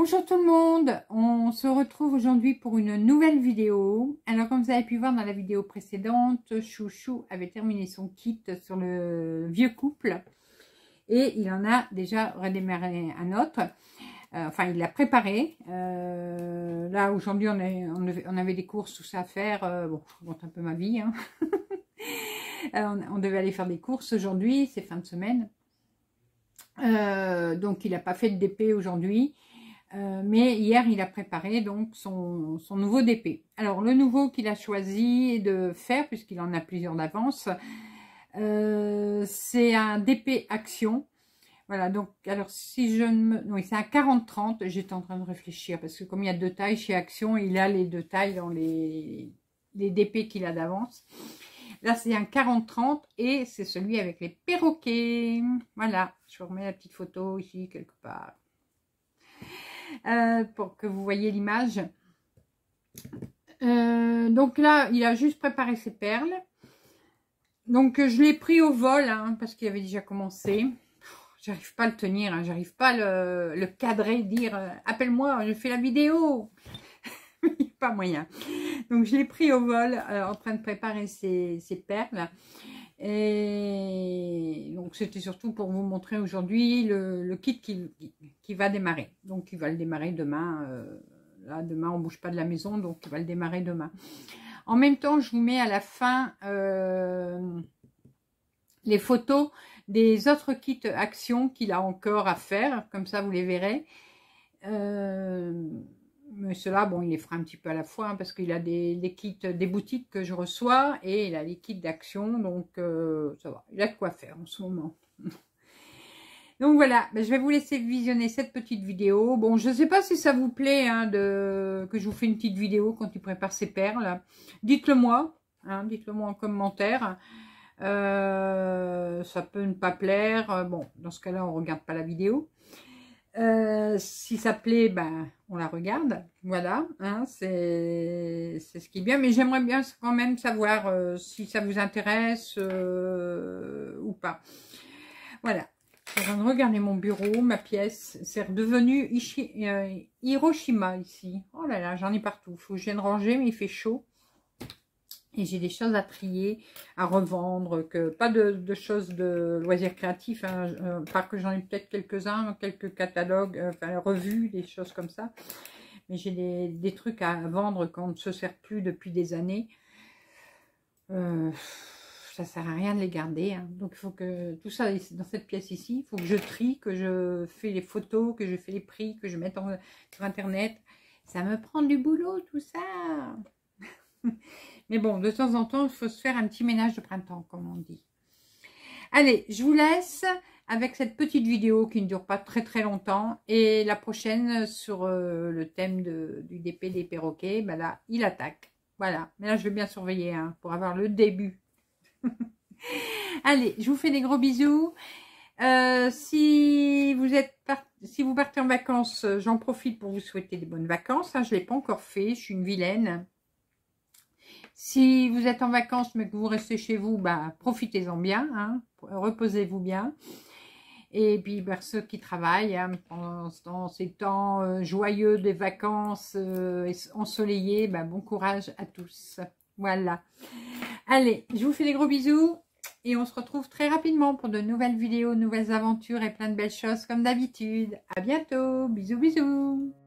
Bonjour tout le monde, on se retrouve aujourd'hui pour une nouvelle vidéo. Alors comme vous avez pu voir dans la vidéo précédente, Chouchou avait terminé son kit sur le vieux couple et il en a déjà redémarré un autre. Enfin il l'a préparé. Là aujourd'hui on avait des courses, tout ça à faire. Bon, je raconte un peu ma vie. Hein. On devait aller faire des courses aujourd'hui, c'est fin de semaine. Donc il n'a pas fait de DP aujourd'hui. Mais hier, il a préparé donc son nouveau DP. Alors, le nouveau qu'il a choisi de faire, puisqu'il en a plusieurs d'avance, c'est un DP Action. Voilà, donc, alors, si je ne me... Oui, c'est un 40-30. J'étais en train de réfléchir, parce que comme il y a deux tailles chez Action, il a les deux tailles dans les DP qu'il a d'avance. Là, c'est un 40-30 et c'est celui avec les perroquets. Voilà, je vous remets la petite photo ici, quelque part. Pour que vous voyez l'image. Donc là, il a juste préparé ses perles. Donc je l'ai pris au vol, hein, parce qu'il avait déjà commencé. J'arrive pas à le tenir, hein, j'arrive pas à le cadrer, dire appelle-moi, je fais la vidéo. Pas moyen. Donc je l'ai pris au vol, en train de préparer ses perles. Et donc c'était surtout pour vous montrer aujourd'hui le kit qui va démarrer. Donc il va le démarrer demain. Là demain on bouge pas de la maison, donc il va le démarrer demain. En même temps je vous mets à la fin les photos des autres kits Action qu'il a encore à faire, comme ça vous les verrez. Mais cela, bon, il les fera un petit peu à la fois, hein, parce qu'il a des kits des boutiques que je reçois et il a les kits d'Action, donc ça va, il a de quoi faire en ce moment. Donc voilà, ben, je vais vous laisser visionner cette petite vidéo. Bon, je ne sais pas si ça vous plaît hein, que je vous fais une petite vidéo quand il prépare ses perles. Dites-le moi, hein, dites-le moi en commentaire. Ça peut ne pas plaire. Bon, dans ce cas-là, on ne regarde pas la vidéo. Si ça plaît, ben, on la regarde, voilà, hein, c'est ce qui est bien, mais j'aimerais bien quand même savoir si ça vous intéresse ou pas. Voilà, je suis en train de regarder mon bureau, ma pièce, c'est redevenu Hiroshima ici. Oh là là, j'en ai partout, faut que je vienne ranger, mais il fait chaud. Et j'ai des choses à trier, à revendre, pas de choses de loisirs créatifs, hein, parce que j'en ai peut-être quelques-uns, quelques catalogues, enfin revues, des choses comme ça. Mais j'ai des trucs à vendre qu'on ne se sert plus depuis des années. Ça sert à rien de les garder. Hein. Donc il faut que tout ça, dans cette pièce ici, il faut que je trie, que je fais les photos, que je fais les prix, que je mette sur Internet. Ça me prend du boulot, tout ça. Mais bon, de temps en temps, il faut se faire un petit ménage de printemps, comme on dit. Allez, je vous laisse avec cette petite vidéo qui ne dure pas très très longtemps. Et la prochaine sur le thème du DP des perroquets, ben là, il attaque. Voilà, mais là, je vais bien surveiller hein, pour avoir le début. Allez, je vous fais des gros bisous. Si vous partez en vacances, j'en profite pour vous souhaiter des bonnes vacances. Hein, je ne l'ai pas encore fait, je suis une vilaine. Si vous êtes en vacances mais que vous restez chez vous, bah, profitez-en bien, hein, reposez-vous bien. Et puis bah, ceux qui travaillent hein, pendant ces temps joyeux des vacances ensoleillées, bah, bon courage à tous. Voilà. Allez, je vous fais des gros bisous et on se retrouve très rapidement pour de nouvelles vidéos, nouvelles aventures et plein de belles choses comme d'habitude. À bientôt, bisous bisous.